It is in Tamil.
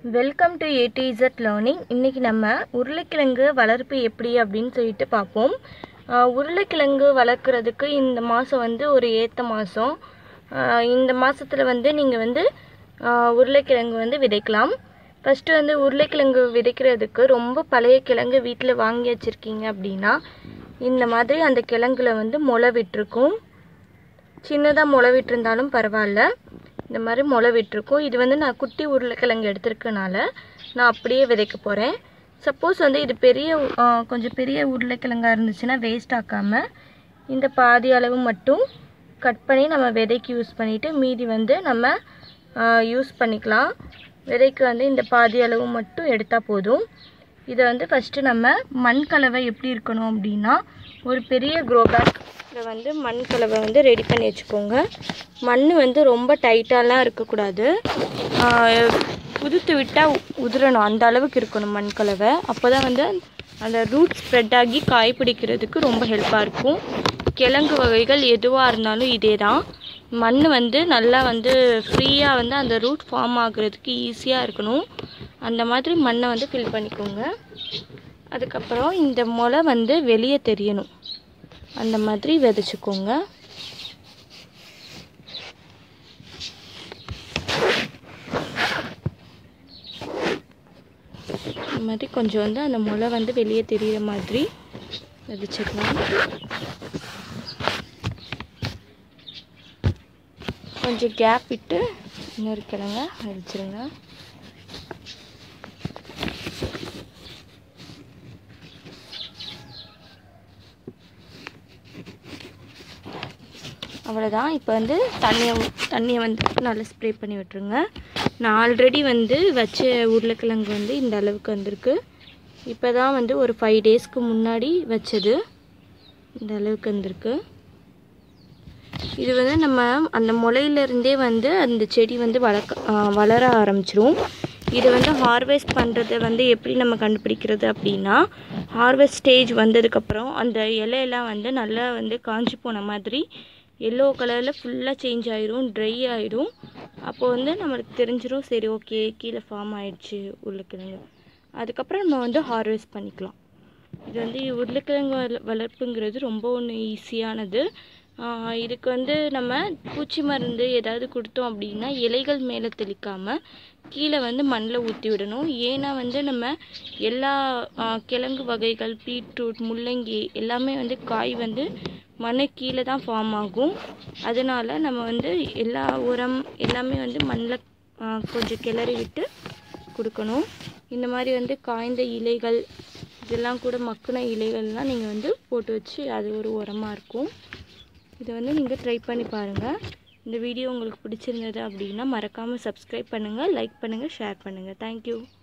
Welcome to A to Z learning. இன்றைக்கி நம்ம உருளைக்கிழங்கு வளர்ப்பு எப்படி அப்படின்னு சொல்லிட்டு பார்ப்போம். உருளைக்கிழங்கு வளர்க்குறதுக்கு இந்த மாதம் ஒரு ஏற்ற மாதம். இந்த மாதத்தில் நீங்கள் உருளைக்கிழங்கு விதைக்கலாம். ஃபஸ்ட்டு உருளைக்கிழங்கு விதைக்கிறதுக்கு ரொம்ப பழைய கிழங்கு வீட்டில் வாங்கி வச்சுருக்கீங்க அப்படின்னா இந்த மாதிரி அந்த கிழங்குல முளை விட்டுருக்கும். சின்னதாக முளை விட்டுருந்தாலும் பரவாயில்ல, இந்த மாதிரி முளை விட்டுருக்கும். இது நான் குட்டி உருளைக்கிழங்கு எடுத்துருக்கனால நான் அப்படியே விதைக்க போகிறேன். சப்போஸ் இது கொஞ்சம் பெரிய உருளைக்கிழங்காக இருந்துச்சுன்னா வேஸ்ட் ஆக்காமல் இந்த பாதி அளவு மட்டும் கட் பண்ணி நம்ம விதைக்கு யூஸ் பண்ணிவிட்டு மீதி நம்ம யூஸ் பண்ணிக்கலாம். விதைக்கு இந்த பாதி அளவு மட்டும் எடுத்தால் போதும். இதை ஃபஸ்ட்டு நம்ம மண் கலவை எப்படி இருக்கணும் அப்படின்னா, ஒரு பெரிய க்ரோ பேக்கில் மண் கலவை ரெடி பண்ணி வச்சுக்கோங்க. மண் ரொம்ப டைட்டாலாம் இருக்கக்கூடாது, உதுத்து விட்டால் உதிரணும், அந்த அளவுக்கு இருக்கணும் மண் கலவை. அப்போ தான் அந்த ரூட் ஸ்ப்ரெட் ஆகி காய் பிடிக்கிறதுக்கு ரொம்ப ஹெல்ப்பாக இருக்கும். கிழங்கு வகைகள் எதுவாக இருந்தாலும் இதே தான். மண் நல்லா ஃப்ரீயாக அந்த ரூட் ஃபார்ம் ஆகுறதுக்கு ஈஸியாக இருக்கணும். அந்த மாதிரி மண்ணை ஃபில் பண்ணிக்கோங்க. அதுக்கப்புறம் இந்த முளை வெளியே தெரியணும், அந்த மாதிரி விதைச்சிக்கோங்க. இந்த மாதிரி கொஞ்சம் அந்த முளை வெளியே தெரிகிற மாதிரி விதைச்சிக்கலாம். கொஞ்சம் கேப் விட்டு இன்னொரு கிழங்க விதைச்சிருங்க. அவ்வளோதான். இப்போ தண்ணியை நல்லா ஸ்ப்ரே பண்ணி விட்டுருங்க. நான் ஆல்ரெடி வச்ச உருளைக்கிழங்கு இந்த அளவுக்கு வந்திருக்கு. இப்போ தான் ஒரு 5 டேஸ்க்கு முன்னாடி வச்சது இந்த அளவுக்கு வந்திருக்கு. இது நம்ம அந்த முளையிலேருந்தே அந்த செடி வளர ஆரம்பிச்சிரும். இது ஹார்வெஸ்ட் பண்ணுறது எப்படி நம்ம கண்டுபிடிக்கிறது அப்படின்னா, ஹார்வெஸ்ட் ஸ்டேஜ் வந்ததுக்கப்புறம் அந்த இலையெல்லாம் நல்லா காஞ்சி போன மாதிரி எல்லோ கலரில் ஃபுல்லாக சேஞ்ச் ஆயிரும், ட்ரை ஆயிடும். அப்போது நம்மளுக்கு தெரிஞ்சிடும், சரி ஓகே கீழே ஃபார்ம் ஆயிடுச்சு உருளைக்கிழங்கு. அதுக்கப்புறம் நம்ம ஹார்வெஸ்ட் பண்ணிக்கலாம். இது உருளைக்கிழங்கு வளர்ப்புங்கிறது ரொம்ப ஈஸியானது. இதுக்கு நம்ம பூச்சி மருந்து ஏதாவது கொடுத்தோம் அப்படின்னா இலைகள் மேலே தெளிக்காமல் கீழே மண்ணில் ஊற்றி விடணும். ஏன்னா நம்ம எல்லா கிழங்கு வகைகள், பீட்ரூட், முள்ளங்கி எல்லாமே காய் மண்ணு கீழே தான் ஃபார்ம் ஆகும். அதனால் நம்ம எல்லா உரம் எல்லாமே மண்ணில் கொஞ்சம் கிளறி விட்டு கொடுக்கணும். இந்த மாதிரி காய்ந்த இலைகள் இதெல்லாம் கூட மக்கின இலைகள்லாம் நீங்கள் போட்டு வச்சு அது ஒரு உரமாக இருக்கும். இதை நீங்கள் ட்ரை பண்ணி பாருங்கள். இந்த வீடியோ உங்களுக்கு பிடிச்சிருந்தது அப்படின்னா மறக்காமல் சப்ஸ்கிரைப் பண்ணுங்கள், லைக் பண்ணுங்கள், ஷேர் பண்ணுங்கள். தேங்க்யூ.